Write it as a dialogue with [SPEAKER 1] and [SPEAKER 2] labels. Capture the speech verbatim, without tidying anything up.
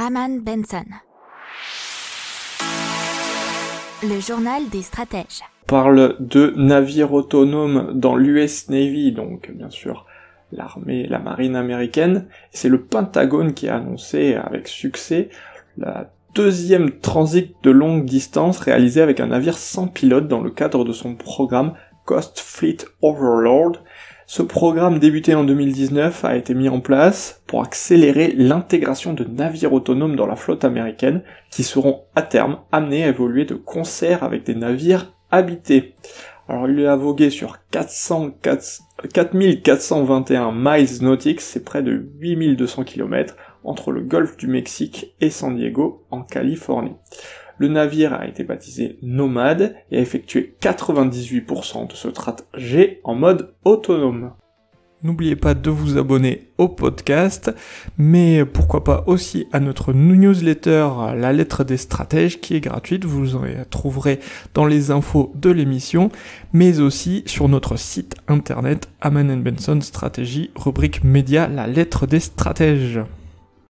[SPEAKER 1] Aman Benson. Le journal des stratèges.
[SPEAKER 2] On parle de navires autonomes dans l'U S Navy, donc bien sûr l'armée, la marine américaine. C'est le Pentagone qui a annoncé avec succès la deuxième transit de longue distance réalisée avec un navire sans pilote dans le cadre de son programme Coast Fleet Overlord. Ce programme débuté en deux mille dix-neuf a été mis en place pour accélérer l'intégration de navires autonomes dans la flotte américaine qui seront à terme amenés à évoluer de concert avec des navires habités. Alors il a vogué sur quatre mille quatre cent vingt et un miles nautiques, c'est près de huit mille deux cents kilomètres, entre le golfe du Mexique et San Diego, en Californie. Le navire a été baptisé Nomad et a effectué quatre-vingt-dix-huit pour cent de ce trajet en mode autonome. N'oubliez pas de vous abonner au podcast, mais pourquoi pas aussi à notre newsletter La Lettre des Stratèges qui est gratuite, vous en trouverez dans les infos de l'émission, mais aussi sur notre site internet Aman and Benson Stratégie, rubrique média La Lettre des Stratèges.